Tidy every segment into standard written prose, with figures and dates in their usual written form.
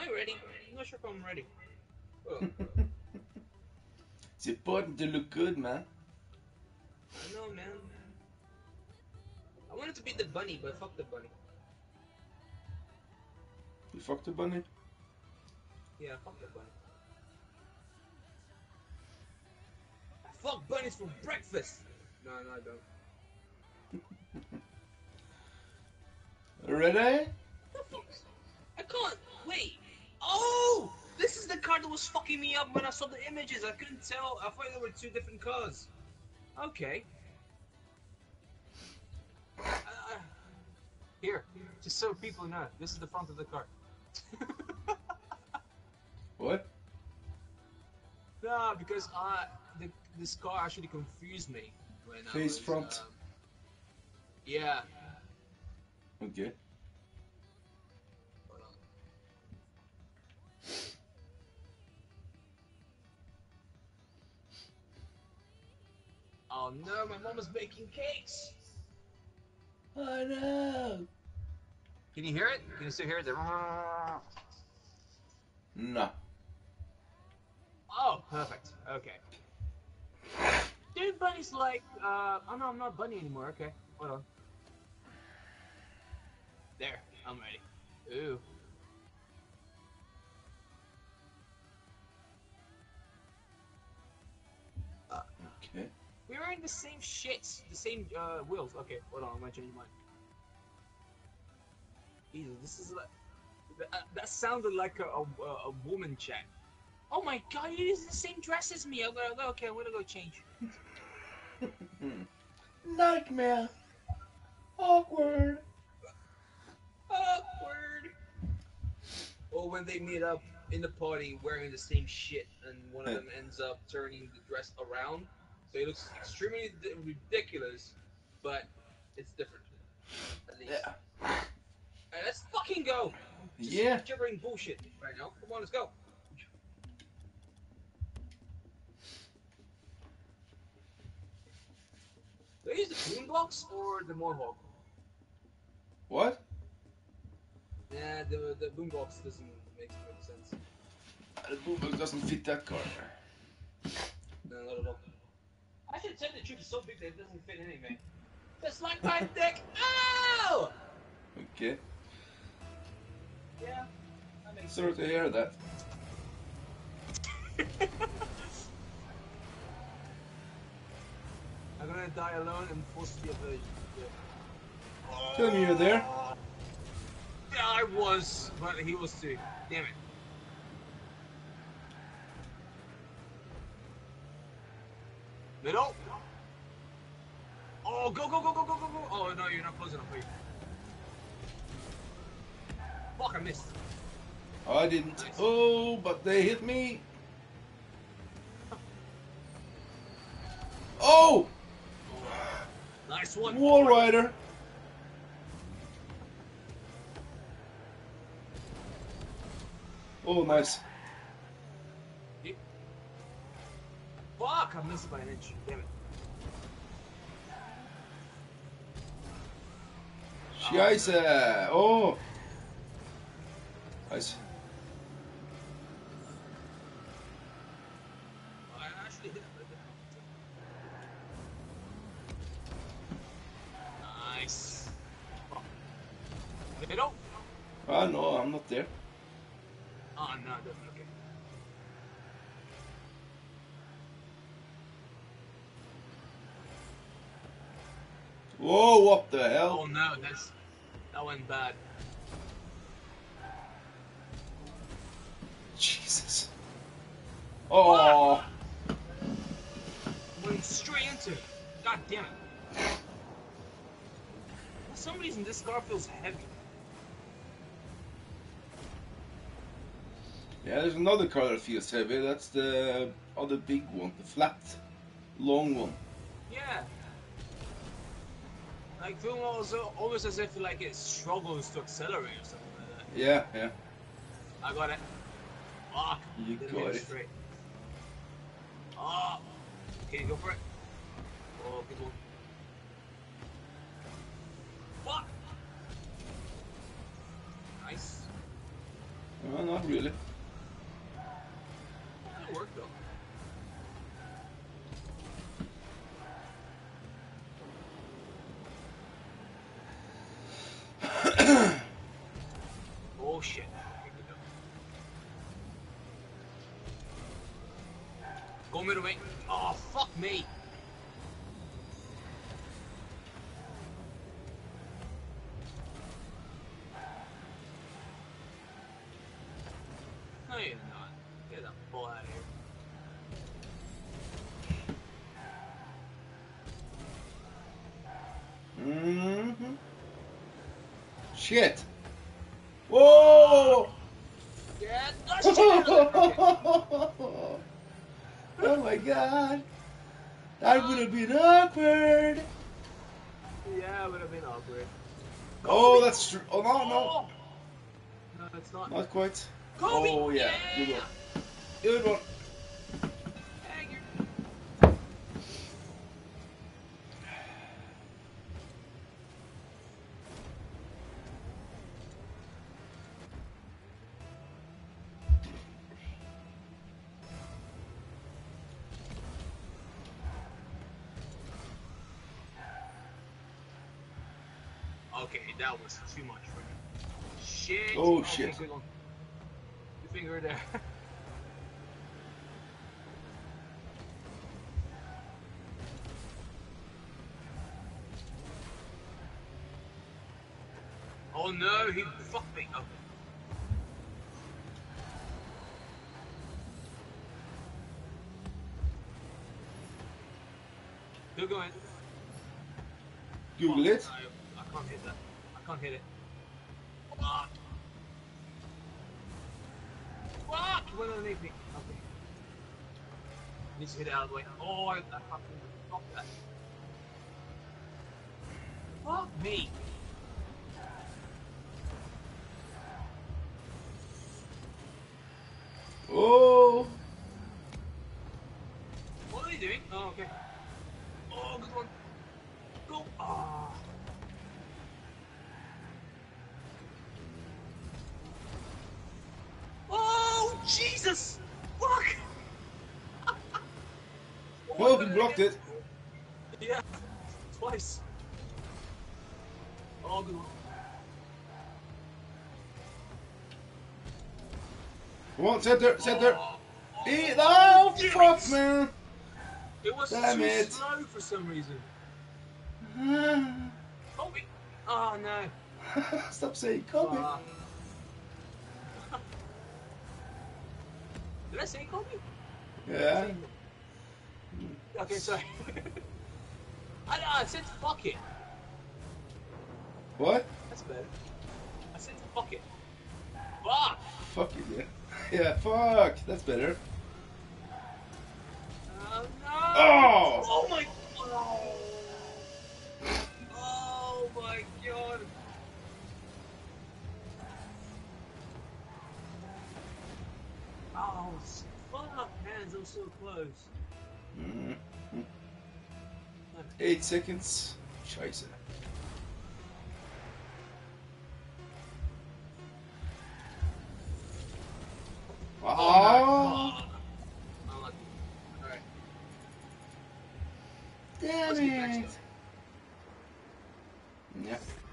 I ready? I'm not sure if I'm ready. Oh. It's important to look good, man. I know, man. I wanted to be the bunny, but fuck the bunny. You fucked the bunny? Yeah, fuck the bunny. I fuck bunnies for breakfast! No, I don't. Ready? I can't. Wait. Oh! This is the car that was fucking me up when I saw the images. I couldn't tell. I thought there were two different cars. Okay. Here, just so people know, this is the front of the car. What? No, because this car actually confused me when I Face was, front. yeah. Okay. Hold on. Oh no, my mom is baking cakes. Oh no. Can you hear it? Can you still hear it? No. Oh, perfect. Okay. Dude, Bunny's like, oh no, I'm not Bunny anymore. Okay, hold on. There, I'm ready. Ooh. Okay. We're wearing the same shits, the same wheels. Okay, hold on, I'm gonna change mine. Jesus, this is like that sounded like a woman chat. Oh my god, you use the same dress as me. I'm gonna go. Okay, I'm gonna go change. Nightmare. Awkward. Awkward. Or when they meet up in the party wearing the same shit, and one of them ends up turning the dress around, so it looks extremely ridiculous, but it's different. At least. Yeah. Hey, let's fucking go. Just Yeah. gibbering bullshit right now. Come on, let's go. Do I use the boombox or the Mohawk? What? Nah, the boombox doesn't make sense. The boombox doesn't fit that car. No, not at all. I should tell the truth, it's so big that it doesn't fit anything. Just like my dick. Ow! Okay. Yeah, that makes Sorry to hear that. I'm gonna die alone and forced to be a virgin. Yeah. Tell me you're there. Yeah, I was, but he was too. Damn it. Middle. Oh, go, go, go, go, go, go, go. Oh, no, you're not close enough, are you? Fuck, I missed. I didn't. Nice. Oh, but they hit me. Oh! Nice one. Wall Rider. Oh, nice. Fuck, I missed by an inch. Damn it. Scheiße. Oh. Nice. I actually hit it. Nice. Oh. Middle? Ah, no, I'm not there. Oh, no, it doesn't. Okay. Whoa, what the hell? Oh, no, that went bad. Jesus. Oh. Went straight into it. God damn it. For some reason, this car feels heavy. Yeah, there's another car that feels heavy. That's the other big one, the flat, long one. Yeah. Like, feeling almost as if like it struggles to accelerate or something like that. Yeah, yeah. I got it. Fuck. You Didn't got hit it. straight. Oh. Okay, go for it. Oh, good one. Fuck. Nice. Oh, not really. That'll work though. Oh shit. Okay, good though. Go middle, mate. Oh, fuck me. No, you're not. Get the bull out of here. Mm-hmm. Shit. Whoa! Get the shit out of there. Oh my god. That would have been awkward. Yeah, it would have been awkward. Oh, that's true. Oh, no, no. Oh. No, it's not. Not quite. Kobe! Oh, yeah. Good one. Good one. Hang your... Okay, that was too much for me. Shit. Oh, okay, shit. Good one. Your finger there. Oh no, he fucked me up. Still going. Google it. I can't hit that. I can't hit it. Fuck! Fuck! He went underneath me. Okay. Needs to hit it out of the way. Oh, I fucking stopped that. Fuck me! Oh. What are they doing? Oh, okay. Oh, good one. Go! Ah. Oh, Jesus! Fuck! Oh, he blocked it. Yeah, twice. Oh, good one. Come on, center, center. Oh, Eat. Oh, damn fuck, it. man. It was Damn too it. slow for some reason. Kobe! Oh, no. Stop saying Kobe. Did I say Kobe? Yeah. Okay, sorry. I said fuck it. What? That's better. I said fuck it. Fuck! Fuck it, yeah. Yeah, fuck. That's better. Oh no! Oh! Oh my! Oh, oh my god! Oh fuck, man, I'm so close. Mm. 8 seconds. Scheiße. Oh! Unlucky. Alright. Damn Let's get next it! up. Yeah.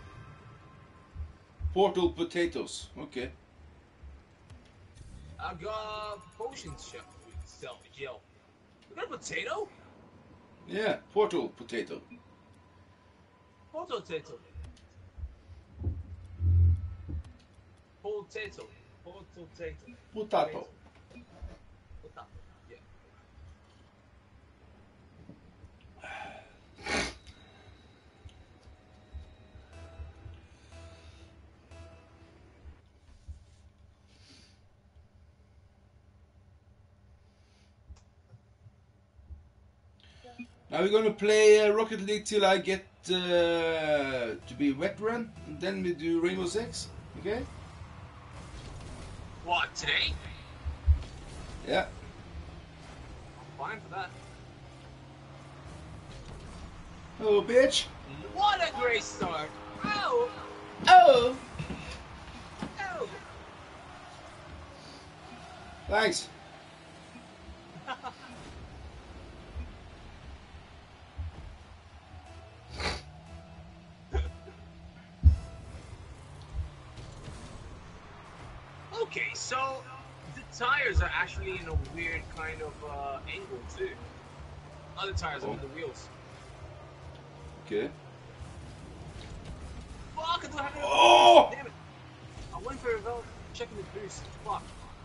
Portal potatoes. Okay. I got potions shop self gel. We got a potato? Yeah, portal potato. Potato. Potato. Potato. Potato. Potato. Yeah. Now we're gonna play Rocket League till I get to be veteran, and then we do Rainbow Six. Okay? What, today? Yeah. I'm fine for that. Oh, bitch. What a great start! Oh! Oh. Oh! Thanks. Okay, so the tires are actually in a weird kind of angle too. Other tires, I Oh, mean the wheels. okay. Fuck, I don't have enough boost. Oh! Damn it. I went for it without checking the boost. Fuck.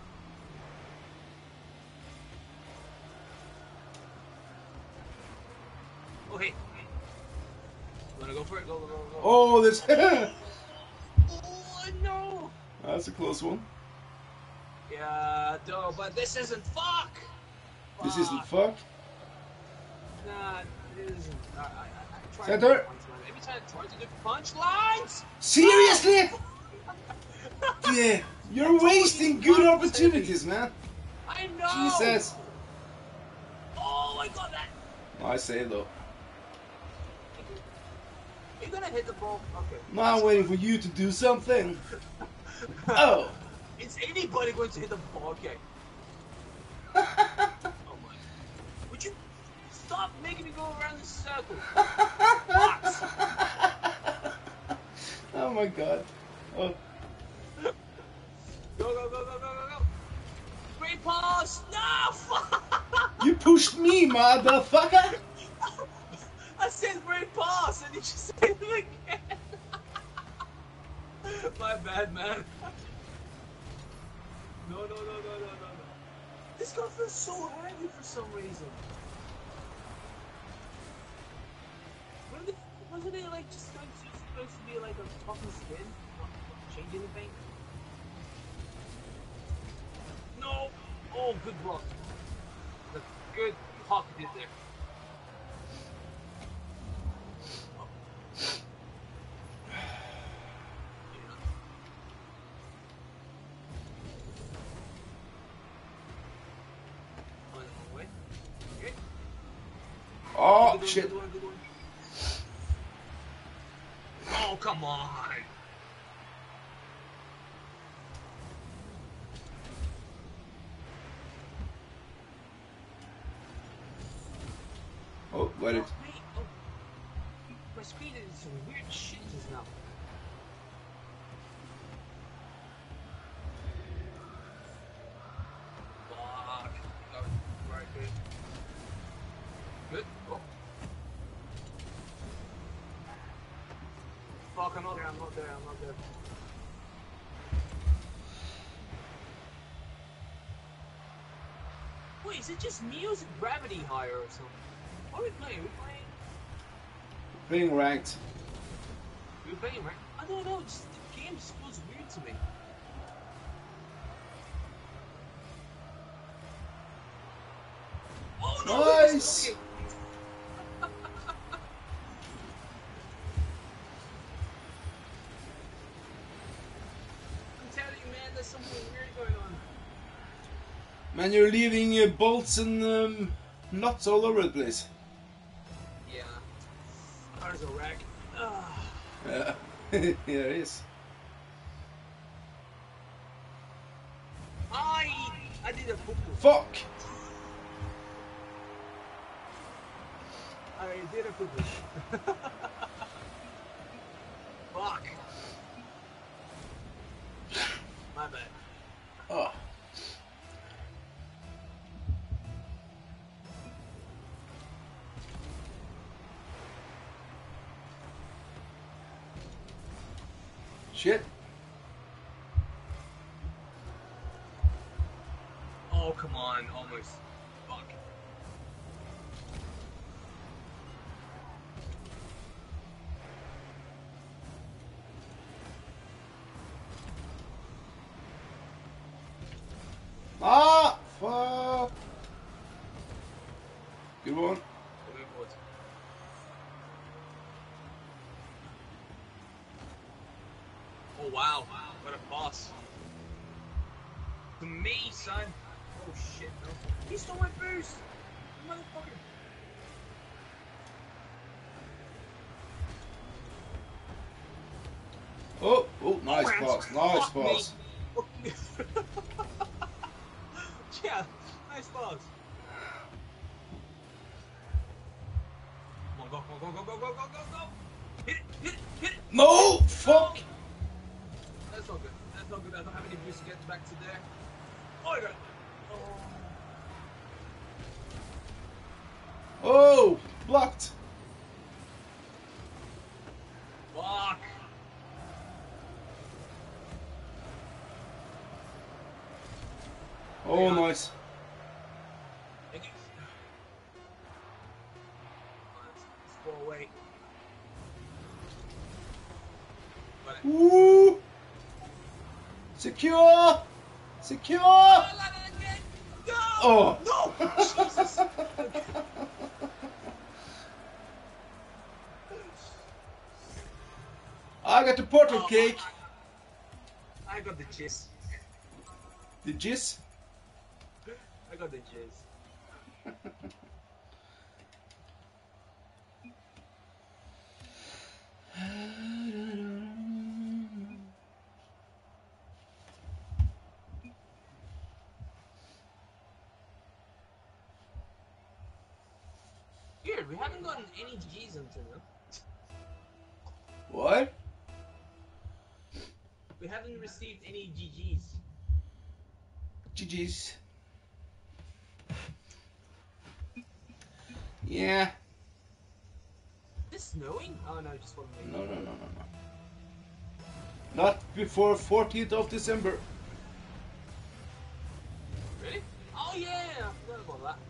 Oh, hey. You wanna go for it? Go, go, go, go. Oh, this. Oh, no! That's a close one. Yeah, no, but this isn't fuck! This isn't Fuck. fuck. Nah, it isn't. I tried to do Center. punchline. Every time I tried to do punchlines! Seriously? No! Yeah, I you're told you wasting good punch was heavy. opportunities, man. I know! Jesus. Oh, I got that! Nice save though. Are you gonna hit the ball? Okay. Now I'm waiting for you to do something. Oh. Is anybody going to hit the ball? Okay. Oh my. Would you stop making me go around in circles? What? Oh my god. Oh. Go, go, go, go, go, go, go. Great pass! No! Fuck! You pushed me, motherfucker! I said great pass and you just said it again. My bad, man. No, no, no, no, no, no, no. This gun feels so heavy for some reason. Wasn't it like just supposed to be like a fucking skin? Not change anything? No! Oh, good block. The good hawk did there. Oh, Good shit. one, good one. Oh, come on. Oh, wait it. Wait, oh. My screen did some weird shit just now. Fuck. Got it. Right, good. Good. Oh. Fuck, I'm not there, I'm not there, I'm not there. Wait, is it just me or is it gravity higher or something? What are we playing? Are we playing? Playing ranked. We're playing, right? I don't know, just the game just feels weird to me. Oh no! Nice! Okay. I'm telling you, man, there's something weird going on. Man, you're leaving bolts and nuts all over the place. Yeah. Car's a wreck. Ugh. Yeah, yeah, it is. I did a poo-poo. Fuck! I did a poo-poo. Fuck. My bad. Oh. Shit. Oh, come on. Almost. Fuck. Ah! Fuck! Good one. Moving forward. Oh, wow. What a boss. To me, son. Oh, shit, no. He stole my boost. Motherfucker. Oh, oh, nice Oh, pass, nice fuck me. pass. Yeah, nice pass. Come on, go, go, go, go, go, go, go, go, go. Hit it, hit it, hit it, hit it. No! No! Fuck! That's not good. That's not good. I don't have any boost to get back to there. Oh, I got it. Oh. Oh! Blocked! Fuck. Oh, Hang on. nice. Thank you. Let's fall away. Got it. Woo! Secure! Secure! Oh, I got it again. No! Oh! No! Jesus! I got the portal Oh, cake. I got the jizz. The jizz. I got the jizz. Weird, we haven't gotten any GGs until now. What? We haven't received any GGs. GG's. Yeah. Is it snowing? Oh no, just one No. Not before 14th of December. Really? Oh yeah, I forgot about that.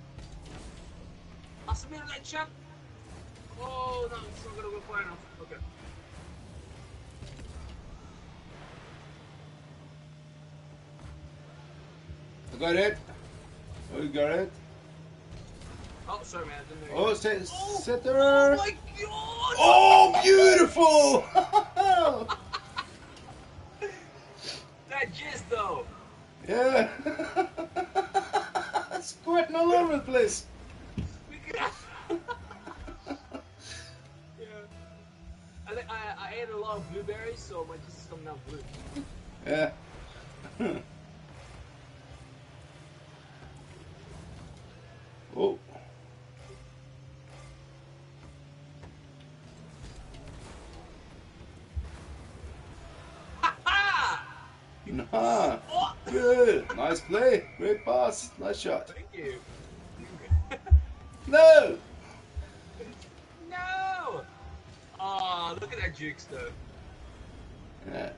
I submitted that champ. Oh no, it's not gonna go far enough. Okay. I got it. Oh, you got it. Oh, sorry man, I didn't know. Oh, Oh setter. my god! Oh, beautiful! That jizz though. Yeah. Squirting all over the place. We could have. Yeah. I ate a lot of blueberries, so my jizz is coming out blue. Yeah. Oh. Ha ha! Nah. Oh! Good. Nice play. Great pass. Nice shot. Thank you. No. No! Oh, look at that jukes though. Yeah.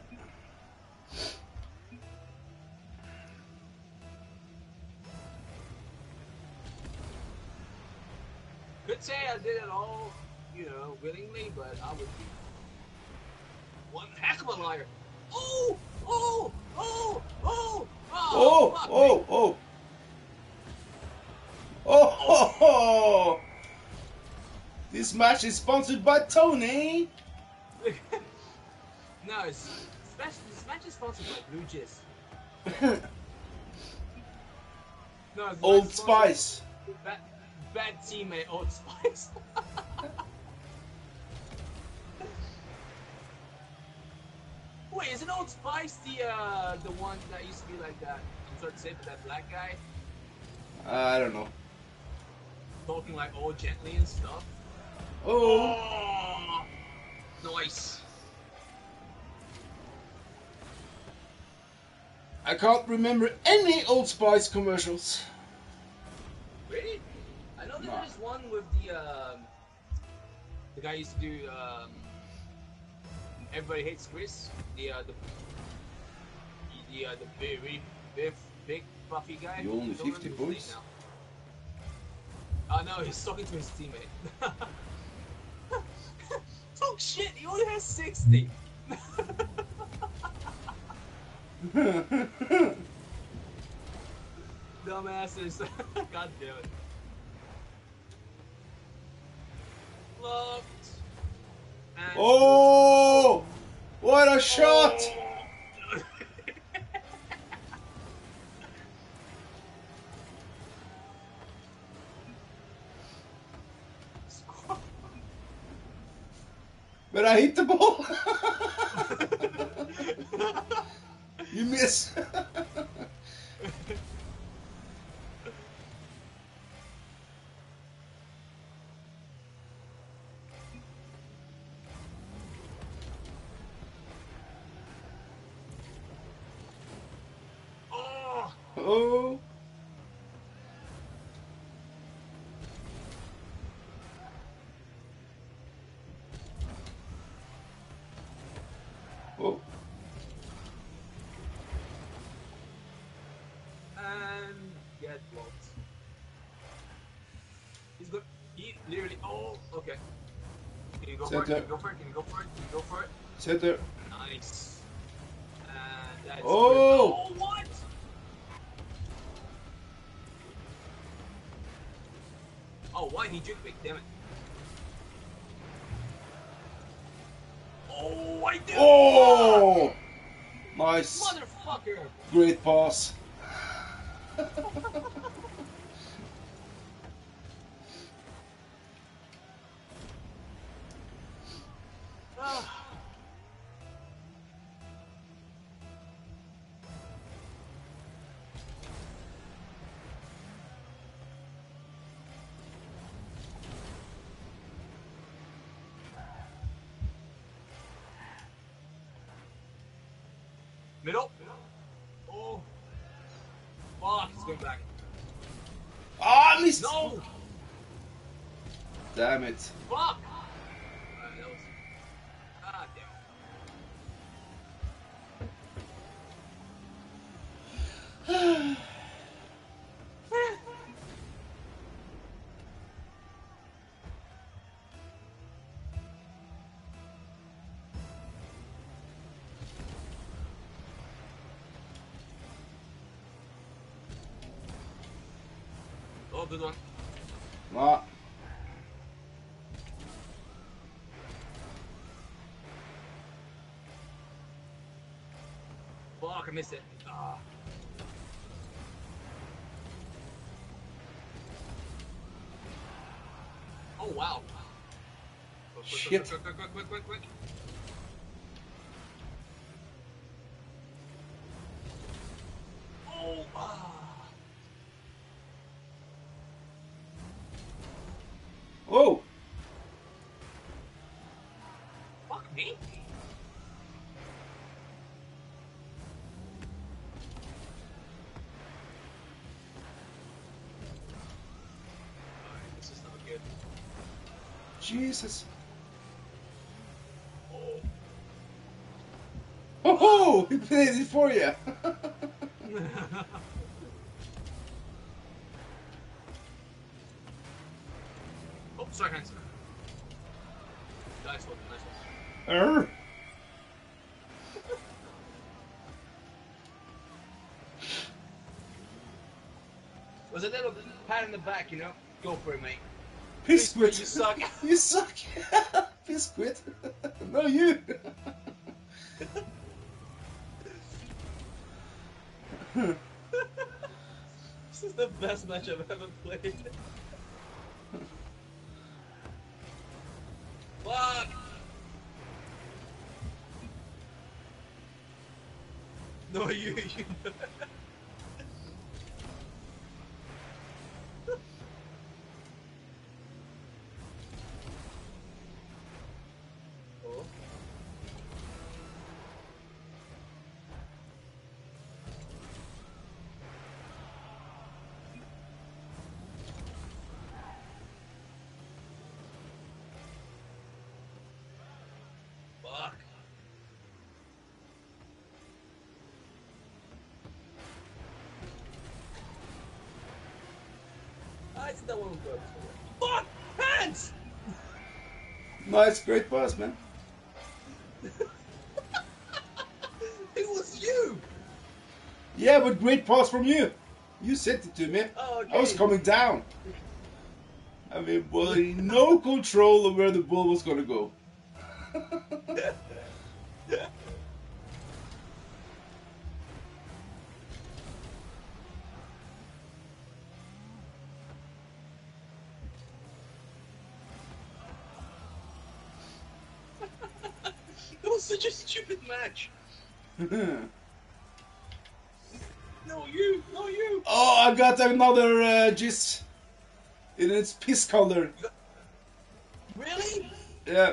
Could say I did it all, you know, willingly, but I would be one heck of a liar. Oh! Oh! Oh! Oh! Oh, fuck oh, me. oh. Oh, this match is sponsored by Tony. No, this match is sponsored by Blue Jizz. No, it's Old not sponsored- Spice. Bad teammate, Old Spice. Wait, isn't Old Spice the one that used to be like that? I'm sorry to say, but that black guy I don't know. talking like all gently and stuff. Oh. Oh, nice. I can't remember any Old Spice commercials. Really? I know that Nah. there's one with the guy used to do Everybody Hates Chris. The very big puffy guy. You only Don't remember 50 his name points? now. Oh no, he's talking to his teammate. Talk shit, he only has 60. Dumbasses. God damn it. Locked. And Oh, what a shot! Oh. But I hit the ball. You miss. Oh. Oh. And get blocked. He's good. He literally. Oh, okay. Can you go for it? Can Center. you go for it? Can you go for it? Can you go for it? Center. Nice. And that's good. Oh. Oh, what? Oh, why he juke me? Damn it. Oh, I did. Oh. Nice. Motherfucker. Great pass. Ah. Middle. Oh. Fuck, he's going back. Ah, missed. No. Damn it. Fuck. Alright, that was. Ah, damn it. Oh, good one. Ah. Fuck, I missed it. Ah. Oh, wow. Quick, Shit. quick. Oh, ah. Oh. Fuck me. Alright, this is not good. Jesus. Oh. Oh ho! He played it for you. Oh, sorry, hands. Nice one. Was a little pat in the back, you know? Go for it, mate. Biscuit. You suck. You suck. Biscuit. No, you. This is the best match I've ever played. Fuck! No, you. Oh. Fuck. I did that one good. Fuck! Hands! Nice, great pass, man. It was you! Yeah, but great pass from you. You sent it to me. Oh, okay. I was coming down. I mean, boy, no control of where the ball was gonna go. It was such a stupid match. No, you! No, you! Oh, I got another jizz in its piss color. Really? Yeah.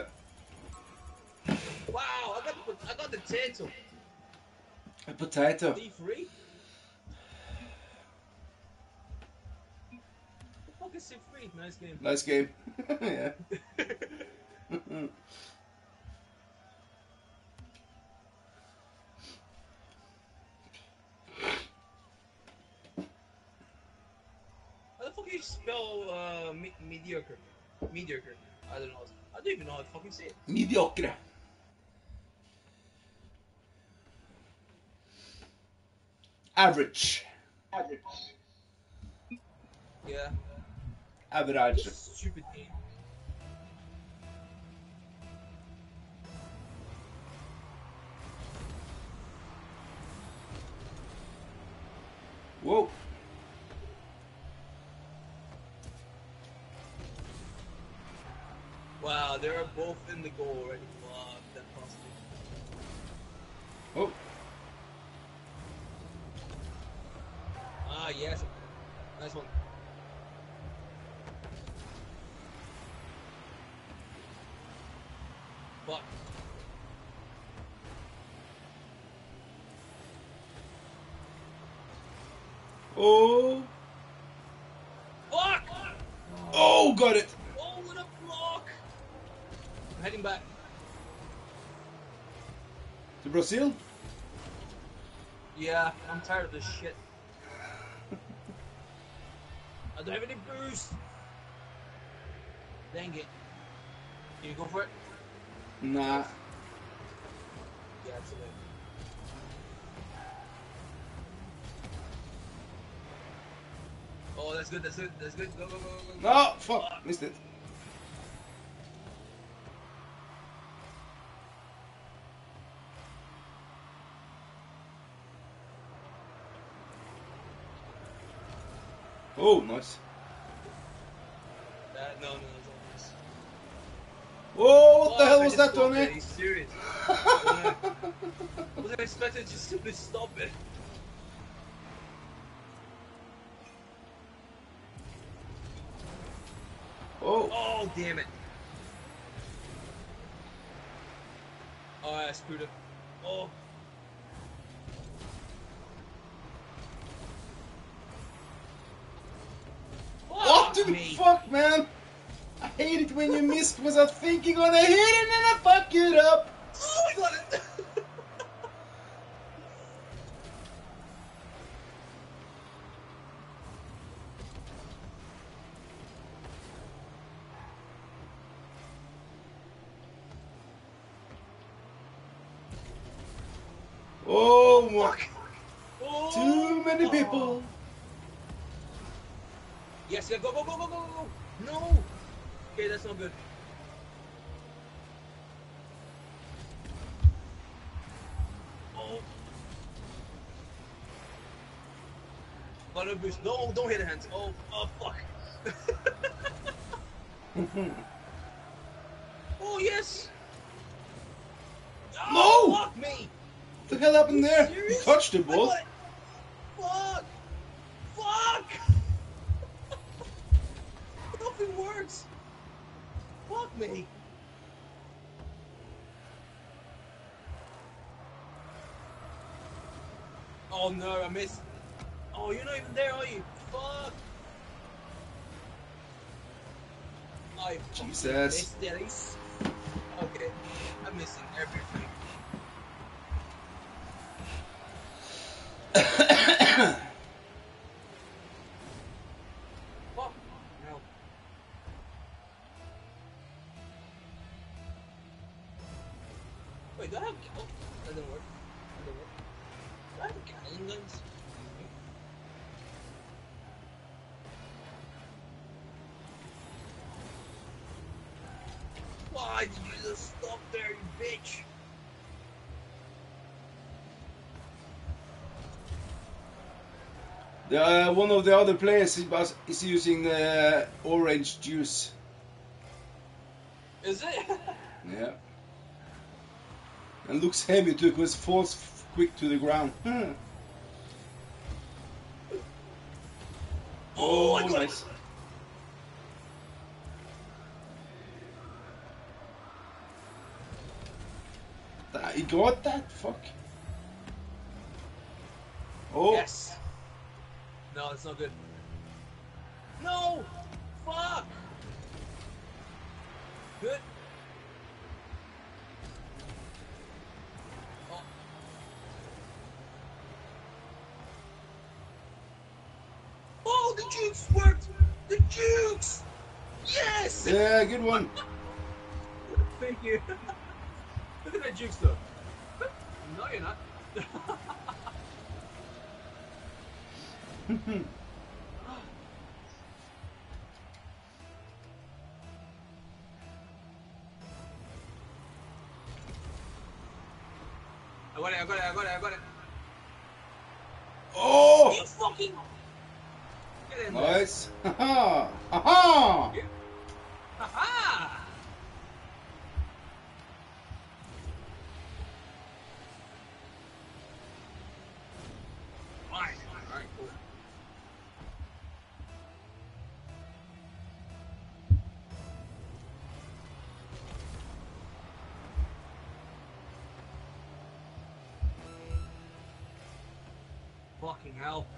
Wow, I got the turtle. A potato. D3? fuck is Civ 3? Nice game. Nice game. Yeah. How the fuck do you spell mediocre? Mediocre. I don't know. I don't even know how to fucking say it. Mediocre. Average. Yeah. Average. This stupid game. Whoa. Wow, they're both in the goal already. Fuck, that cost me. Oh. Ah, yes. Nice one. Fuck. Oh. Fuck! Oh, got it. Oh, what a block! I'm heading back. To Brazil? Yeah, I'm tired of this shit. I don't have any boost. Dang it. Can you go for it? Nah. Yeah, it's a bit. Oh, that's good, that's good, that's good. Go, go, go, go, go. No, fuck. Missed it. Oh, nice. No, it's all this. Oh, what the hell I was just that, stopped Tony? it. He's serious. I wasn't expecting to just simply stop it. Oh. Oh, damn it. Oh, I screwed it. Oh. What Fuck the me. fuck, man? I hate it when you miss because I'm thinking on a hit and then I fuck it up. Oh, I got it. Oh, my. Fuck. Oh. Too many people. Yes, yeah, go, go, go, go, go, go. No. Okay, that's not good. Oh. Got no boost. No, don't hit the hands. Oh, fuck. Oh, yes. Oh, No! fuck me. What the hell happened You there? serious? You touched the I ball. got it. Fuck. Fuck. Nothing works. Fuck me. Oh no, I missed. Oh, you're not even there, are you? Fuck. I fucking Jesus. missed it. Okay, I'm missing everything. Fuck. No. Wait, do I have? Oh, that didn't work. That didn't work. Do I have Gatling guns? Why did you just stop there, you bitch? One of the other players is using orange juice. Is it? Yeah. And looks heavy too because it falls quick to the ground. Oh, I Oh, got nice. it. He got that? Fuck. Oh. Yes. No, it's not good. No. fuck? Good. Oh. Oh, the jukes worked! The jukes! Yes! Yeah, good one. Thank you. Look at that jukes though. No, you're not. I got it. Oh! You fucking get in there. Nice. Haha! Haha! Yeah. Haha! Fine. Alright, cool. Fucking hell.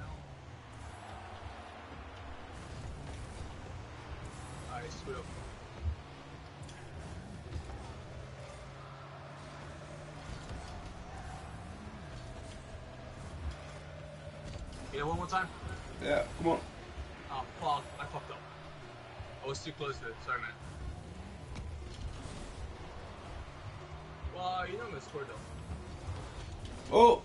Alright, screw up. Yeah, one more time. Yeah, come on. Oh fuck, I fucked up. I was too close to it. Sorry, man. Well, you know I'm gonna score though. Oh!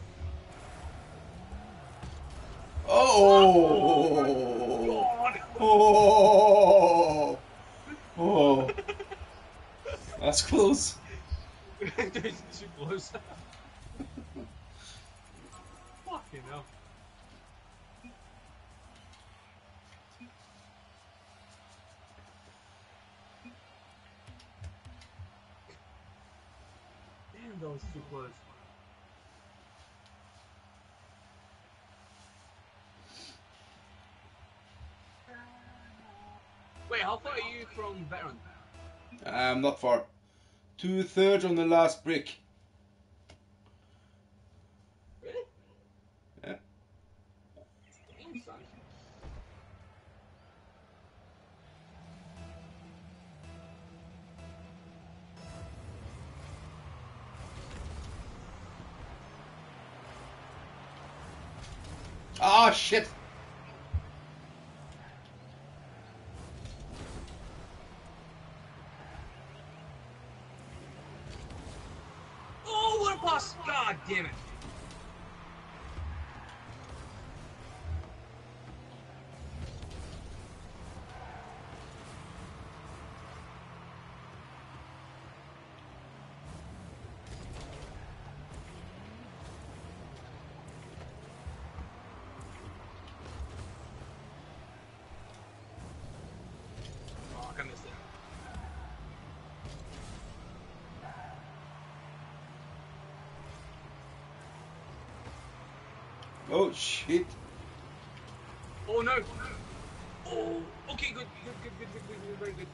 Oh! Oh! God! Oh! Oh! That's close. Too close. Fucking hell. Damn, that was too close. Wait, how far are you from Baron? Not far. 2/3 on the last brick. Really? Yeah. Damn, son. Ah, shit! Oh, what a pass! God damn it! Fuck, I missed it. Oh, shit. Oh no! Oh, okay, good, very good.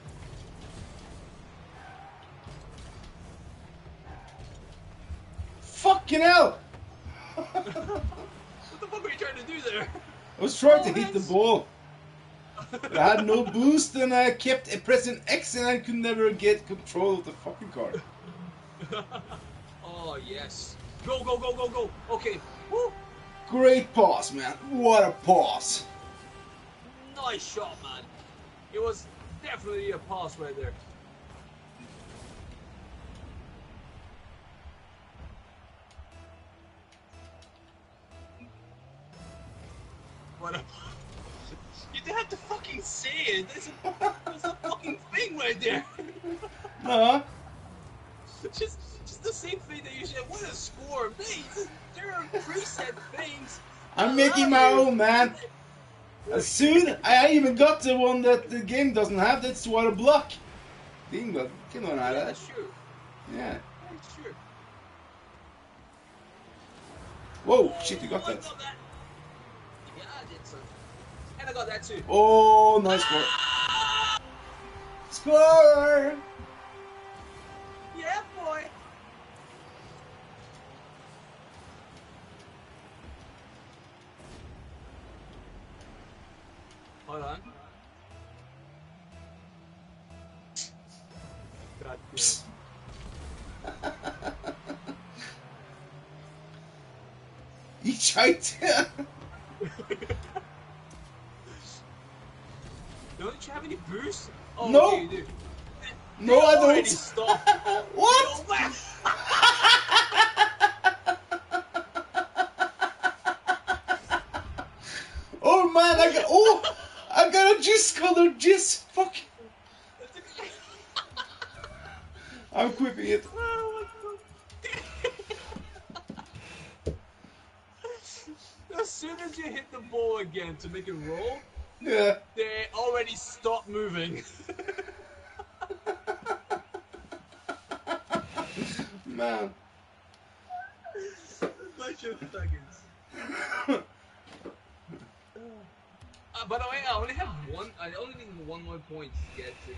Fucking hell! What the fuck were you trying to do there? I was trying to Oh, hit the hands. ball. But I had no boost and I kept pressing X and I could never get control of the fucking car. Oh yes. Go, go, go, go, go. Okay. Woo. Great pass, man. What a pass. Nice shot, man. It was definitely a pass right there. What a... You didn't have to fucking say it. There's a fucking thing right there. No. just the same thing that you said. What a score, mate. There are preset things. I'm Allow making my you. own, man. As soon I even got the one that the game doesn't have. That's what a block. Dingo, can on Yeah, that. that's true. Yeah. That's true. Whoa, shit, you got I that. got that. Yeah, I did, son. And I got that too. Oh, nice score. Score! Yeah, boy. Hold on. God damn. Psst. Each height. Don't you have any boost? Oh, No. okay, you do. No, They I already don't. stopped. What? Yo, man. Oh man, I got a jizz color jizz. Fuck. I'm equipping it. Oh my god. As soon as you hit the ball again to make it roll, Yeah. they already stop moving. Man. A bunch of thuggins. By the way, I only have one. I only need one more point to get to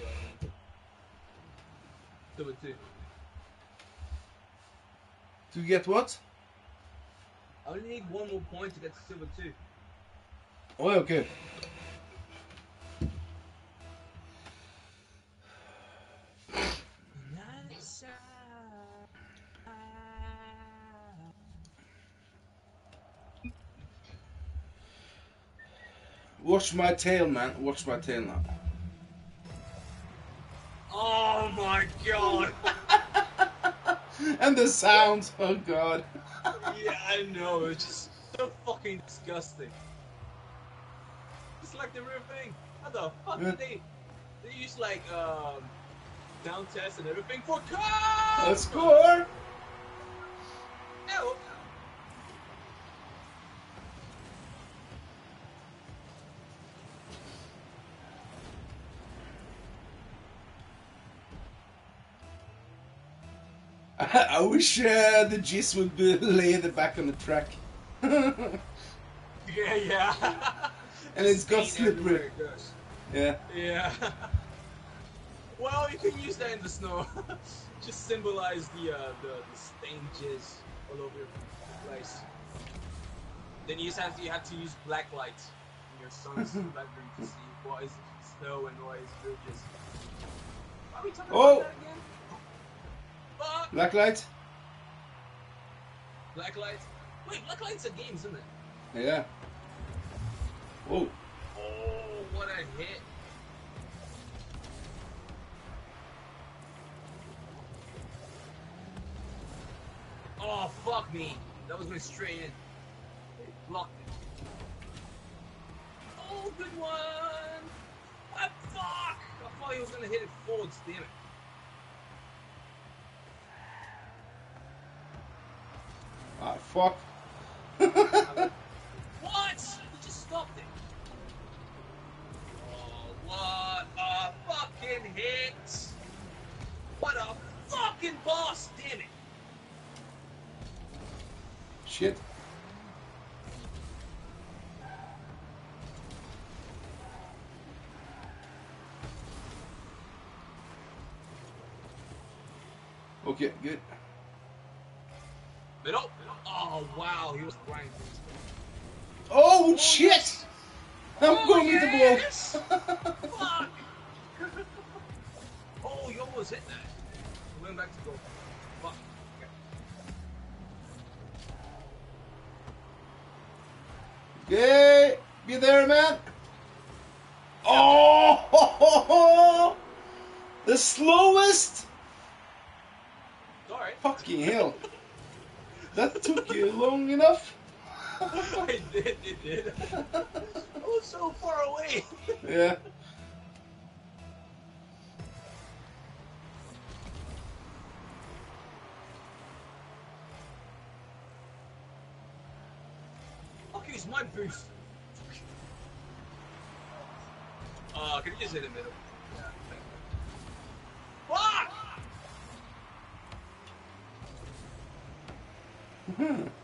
Silver 2. To get what? I only need one more point to get to Silver 2. Oh, okay. Watch my tail, man. Watch my tail now. Oh my god! And the sounds. Oh god. Yeah, I know. It's just so fucking disgusting. It's like the real thing. How the fuck did they use like down tests and everything for A come? score. Ew. I wish the jizz would be lay the back on the track. And Yeah. it's got Stain everywhere slippery. it goes. Yeah. Yeah. Well, you can use that in the snow. Just symbolize the stained jizz all over your place. Then you have to use black light in your sun's background to see what is snow and what is real jizz. Why are we talking about that again? Fuck! Black light? Black light. Wait, black light's a game, isn't it? Yeah. Whoa. Oh, what a hit! Oh, fuck me. That was going straight in. Blocked it. Oh, good one. Ah, fuck. I thought he was going to hit it forwards, damn it. Ah, fuck. What? He just stopped it. Oh, what a fucking hit. What a fucking boss, damn it. Shit. Okay, good. Middle. Oh, wow. He was grinding. Oh, shit! Yes. I'm going with the ball. Fuck! Oh, you almost hit that. We went back to goal. Fuck. Okay, be there, man. Oh, the slowest. Alright. Fucking hell. That took you long enough. It did. I was so far away. Yeah. Okay, it's my boost. Can you just hit the middle? Yeah, thank you. Fuck!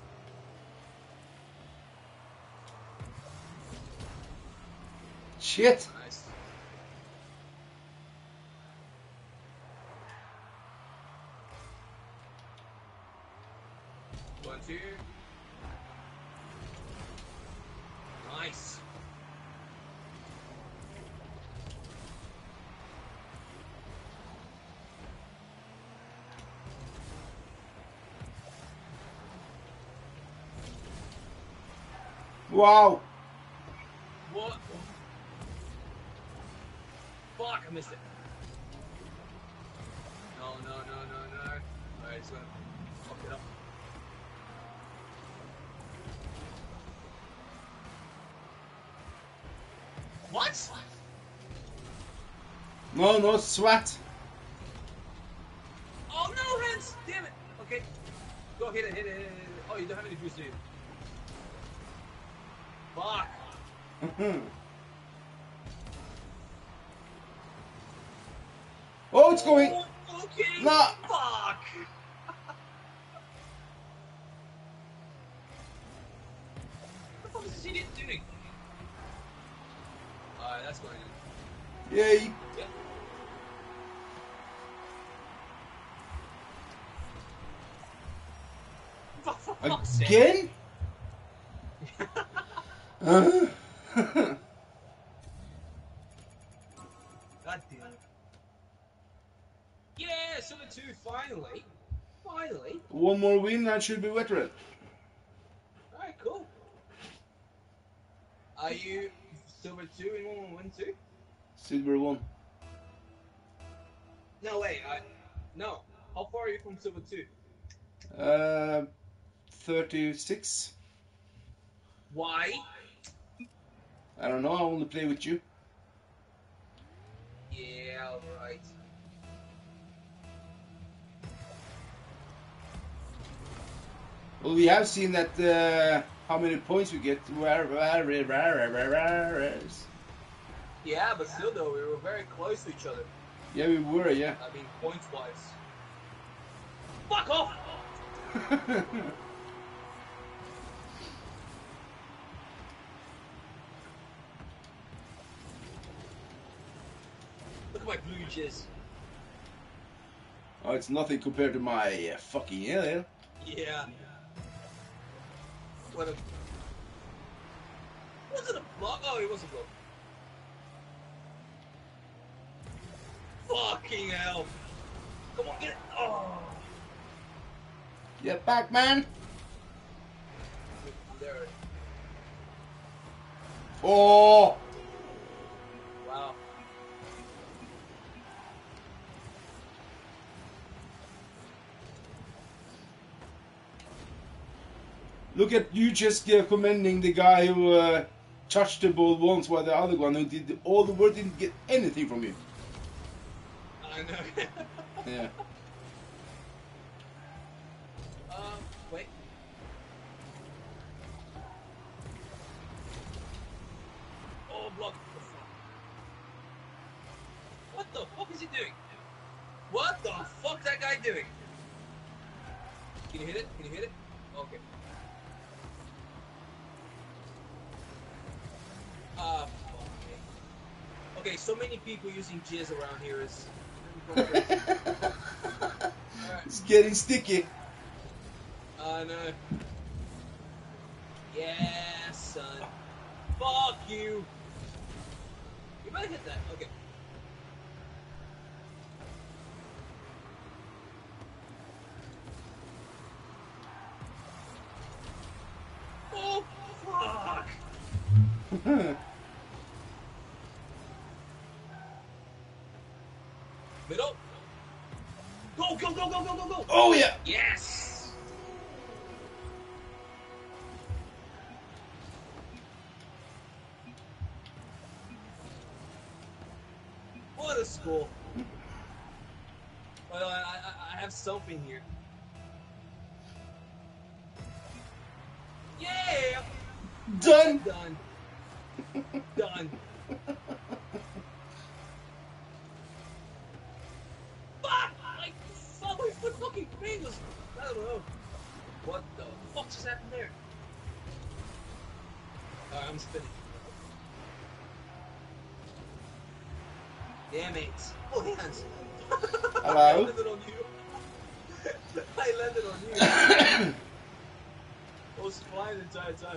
Shit. Nice. One, two. Nice. Wow. What? Fuck, I missed it. No, no, no, no, no. Alright, it's gonna fuck it up. What? No, no sweat. Oh no, hands! Damn it! Okay. Go hit it, hit it, hit it, hit it. Oh, you don't have any boost, do you? Fuck! Oh, it's going. Oh, okay! Nah. Fuck! What the fuck is this idiot doing? Alright, that's going in. Yay. Yeah. For fuck's sake. Again? God damn it. Yeah, Silver 2, finally. Finally. One more win, that should be veteran. Alright, cool. Are you Silver 2 in 1-1-2? Silver 1. No, wait, no. How far are you from Silver 2? 36. Why? I don't know, I only play with you. Yeah, alright. Well, we have seen that how many points we get. Yeah, but still though, we were very close to each other. Yeah, we were, yeah. I mean, points-wise. Fuck off! Look at my blue jizz. Oh, it's nothing compared to my fucking alien. Yeah. What a... Was it a block? Oh, it was a block. Fucking hell. Come on, get it. Oh. Get back, man. There. Oh. Wow. Look at you just commending the guy who touched the ball once while the other one who did all the work didn't get anything from you. I know. Yeah. Wait. Oh, block. What the fuck is he doing? What the fuck is that guy doing? Can you hit it? Can you hit it? Okay. Fuck me. Okay, so many people using jizz around here is... Alright. It's getting sticky. No. Yeah, son. Fuck you. You better hit that. Okay. Oh, fuck. Middle. Go, go, go, go, go, go, go. Oh, yeah. Yes. What a score. Well, I have something here. Yeah. Done. Done. Done. Fuck! Like, my fucking fingers. I don't know. What the fuck just happened there? I'm spinning. Damn it. Oh, hands. Hello? I landed on you. I landed on you. I was flying the entire time.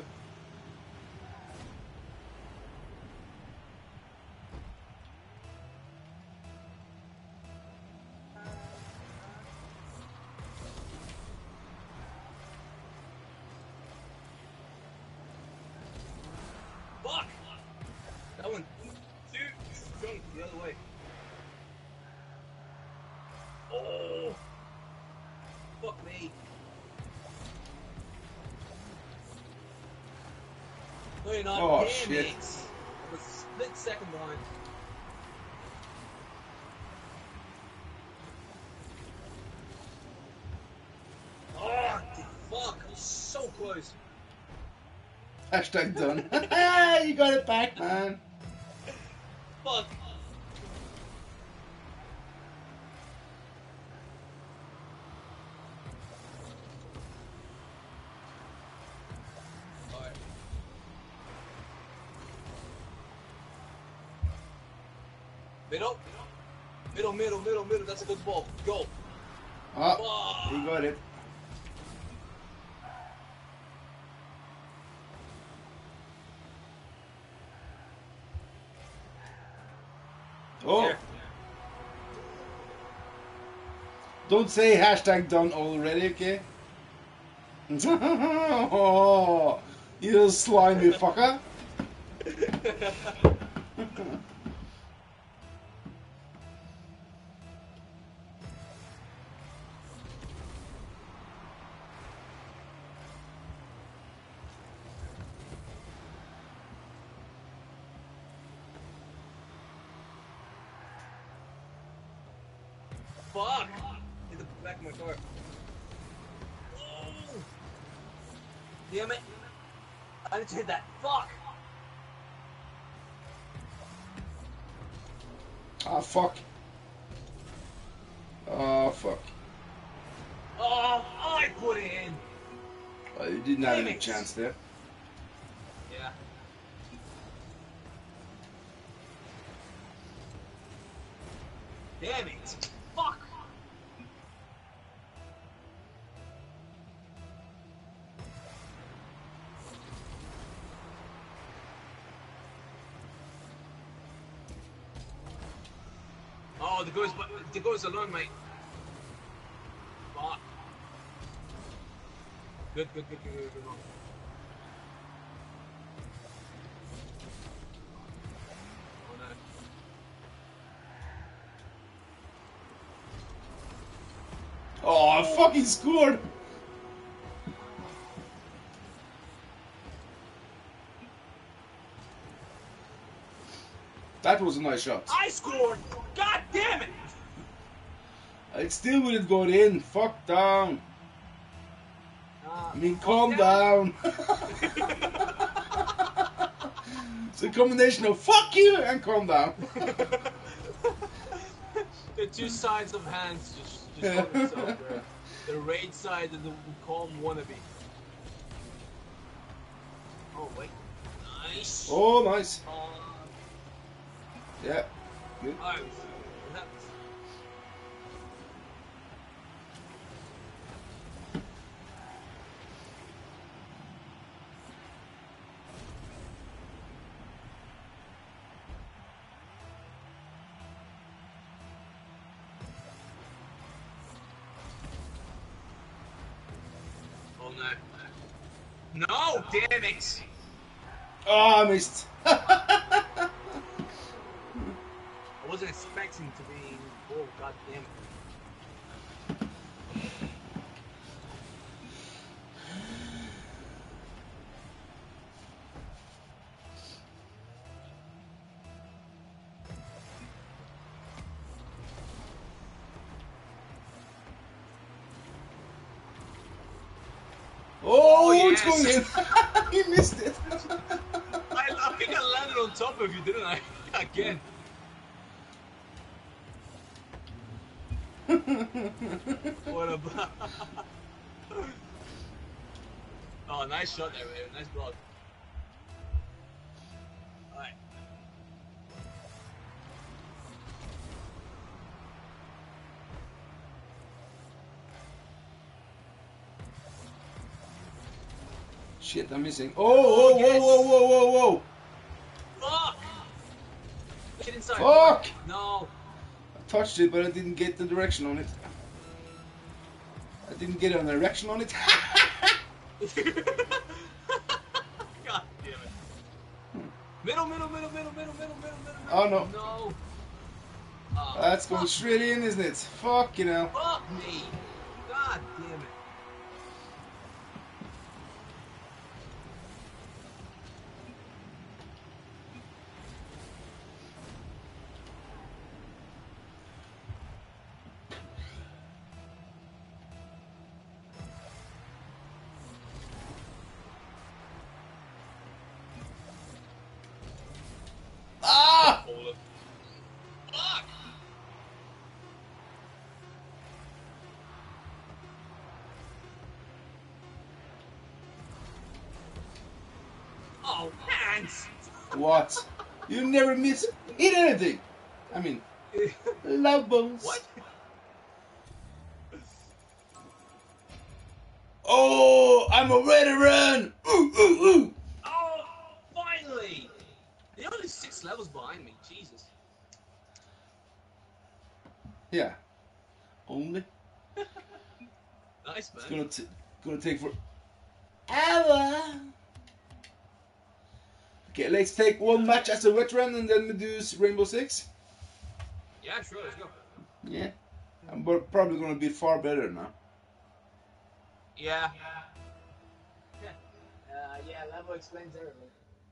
you're not. Oh, Damn shit. it. I was a split second behind. Oh, fuck. I was so close. Hashtag done. You got it back, man. Fuck. Alright. Middle. Middle. That's a good ball. Go. Oh, he got it. Oh. Here. Don't say hashtag done already, okay? Oh, you little slimy fucker. Fuck! In the back of my car. Oh. Damn it! I didn't hit that. Fuck! Ah, fuck. Oh, fuck. Oh, I put it in! Oh, you didn't have Damn any it. chance there. Yeah. Damn it! Fuck! Oh, the goes alone, mate. Fuck. Good. Oh no. Oh, I fucking scored! That was a nice shot. I scored! God damn it! It still wouldn't go in. Fuck down. I mean, calm down. It's a combination of fuck you and calm down. The two sides of hands just hold themselves there. The raid side and the calm wannabe. Oh, wait. Nice. Oh, nice. Yeah, good. Alright, what happens? Oh no. No! Damn it! Oh, I missed. I wasn't expecting to be. Oh, god damn it. Oh, yes. it's going in. He missed it. I think I landed on top of you, didn't I? Again. What a Oh, nice shot there, man. Nice block. Alright. Shit, I'm missing. Oh, yes. whoa. Fuck! Get inside. Fuck! No. I touched it, but I didn't get the direction on it. I didn't get an erection on it. God damn it. Middle. Oh, no. No. That's going straight in, isn't it? Fuck, you know. Fuck me. God damn it. Hans. What? You never hit anything. I mean, love bones. What? Oh, I'm a veteran. Ooh, ooh, ooh. Oh, finally! They're only 6 levels behind me. Jesus. Yeah. Only. Nice, It's man. gonna take forever. Okay, let's take one match as a veteran and then we do Rainbow Six. Yeah, sure. Let's go. Yeah. I'm probably gonna be far better now. Yeah. Yeah, level explains everything.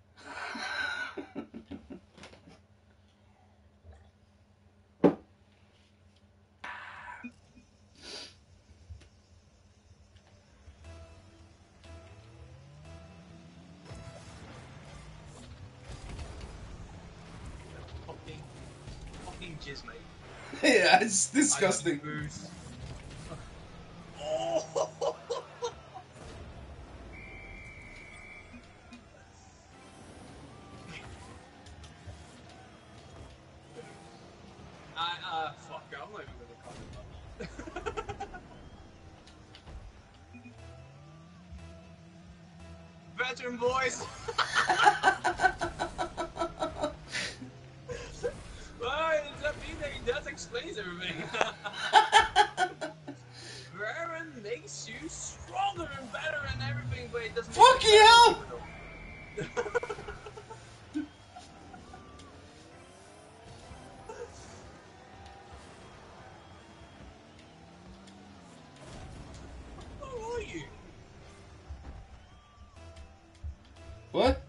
Fucking jizz, mate. Yeah, it's I got disgusting. boost. Oh! Fuck, I'm not even gonna comment on that. Veteran boys! Well, that explains everything. Veteran makes you stronger and better and everything, but it doesn't Fuck make you you! better. Who are you? What?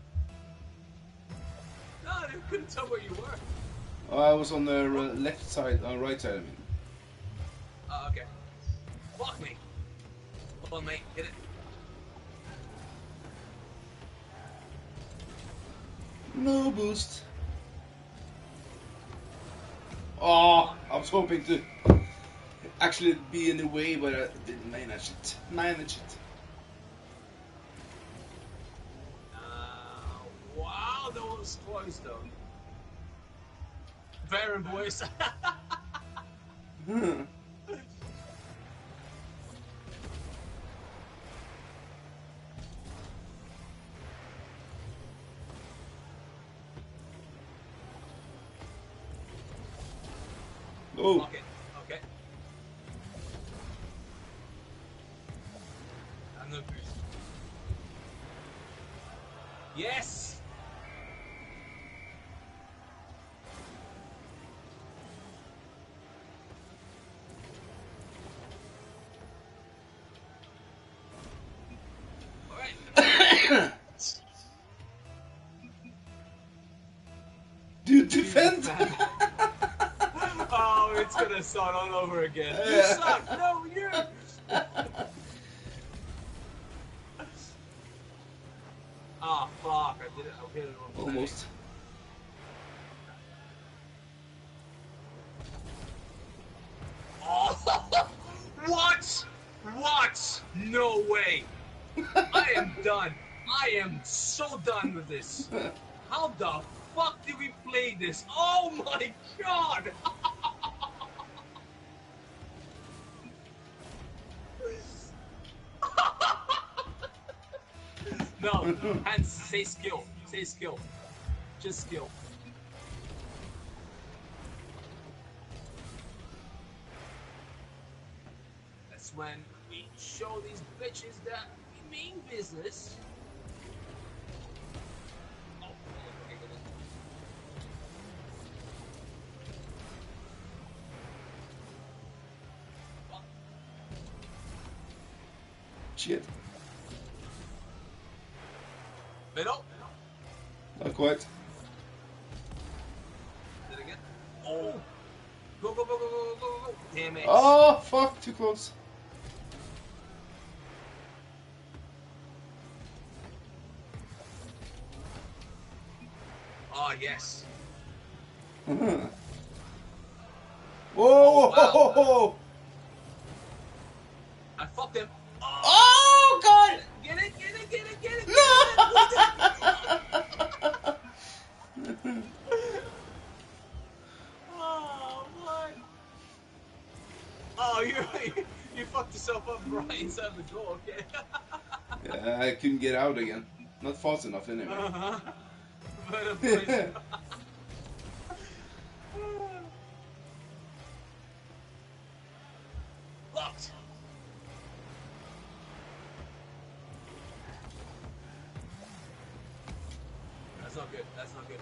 No, I couldn't tell where you were. Oh, I was on the left side, right side. I mean. Oh, okay. Fuck me. Hold on, mate. Get it. No boost. Oh, I was hoping to actually be in the way, but I didn't manage it. Wow, that was close though. Baron boys. Oh. Okay. Okay. I'm no boost. Yes. All right. Dude, defend! Oh, it's gonna start all over again. You suck! No, you! Ah, fuck. I did it. I hit it on Almost. Oh, what? What? No way. I am done. I am so done with this. How the fuck did we play this? Oh my god! No, Hans, say skill. Say skill. Just skill. That's when we show these bitches that we mean business. Oh, okay, good. Shit. Middle. Not quite. Did it again? Oh! Go, go, go, go, go, go, go, go. Damn it. Oh, fuck, too close. Oh, yes. Whoa, Oh, wow. whoa, whoa. I fucked him. Oh, God! Get it, get it, get it, get it, get it. No! You fucked yourself up right inside the goal, okay? Yeah, I couldn't get out again. Not fast enough anyway. Uh-huh. But locked. That's not good. That's not good.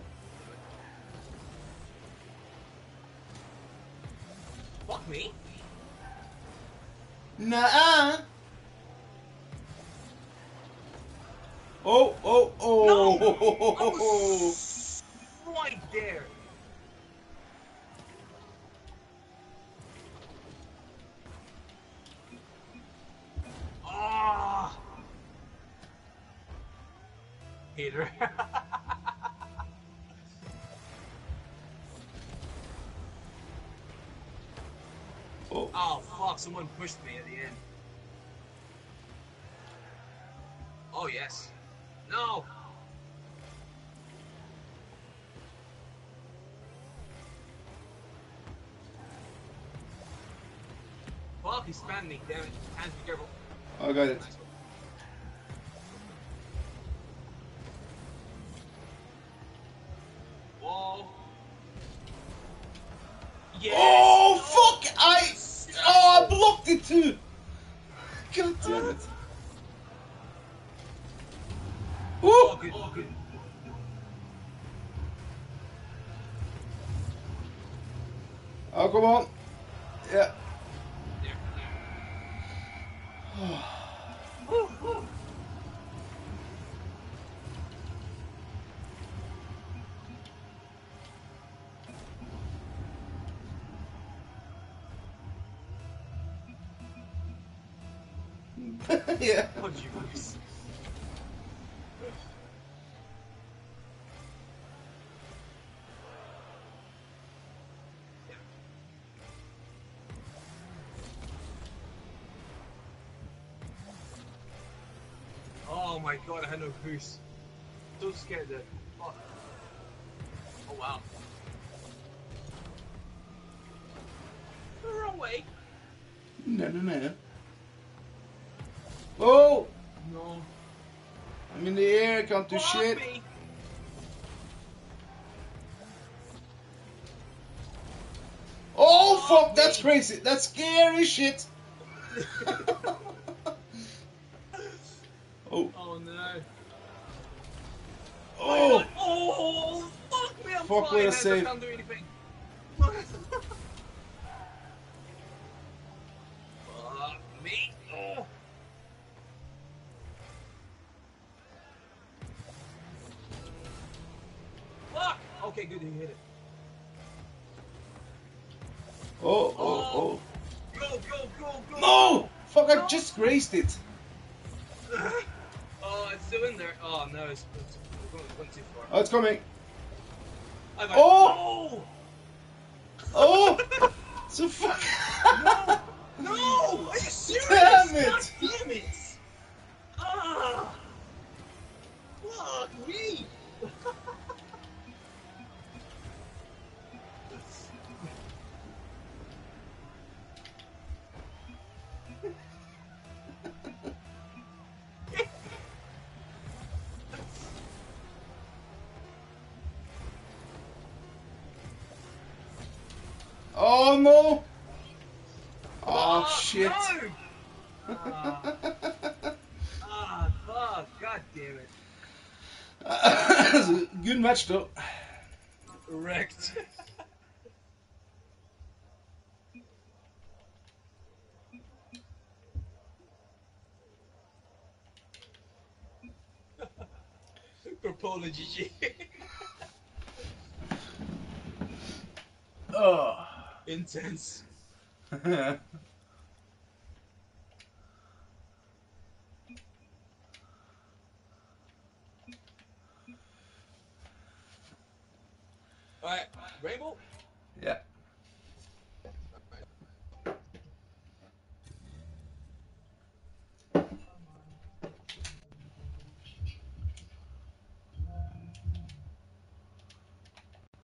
Fuck me. Nah. Oh, oh, No! I oh. was right there. Ah! Hater. Oh. Oh, fuck. Someone pushed me at the end. Oh, yes. No! Fuck, he spammed me. Damn it. Hands, be careful. I got it. Nice one. Wall. Yes! Oh, No! fuck! I blocked it too! God damn it. Oh, Woo! good. Oh, good. Oh, come on. Yeah. There. Woo, woo. Yeah. Oh, jeez. Oh my god, I had no boost. So scared there. Fuck. Oh wow. The wrong way. No, no, no. Oh! No. I'm in the air, can't do Fuck shit. me. Oh, Fuck fuck, that's me. crazy. That's scary shit. Oh. Oh no. Why did I? Oh! Oh, fuck me! I'm Fuck, what a flying heads. I save. can't do anything. Fuck me. Oh. Fuck. Okay, good. You hit it. Oh, oh, Oh. oh. Go, go, go, go, No! go. Fuck, I No. just grazed it. Oh, it's still in there. Oh no, it's gone too far. Oh, it's coming. I got Oh! it. Oh! No! So fuck. No! No! Are you serious? Damn it! God damn it! Ah! Fuck me! Oh no! Oh Ah, shit! no! Fuck! God damn it! Good match though. Wrecked. For Paul and GG. Oh. Intense. Alright, Rainbow?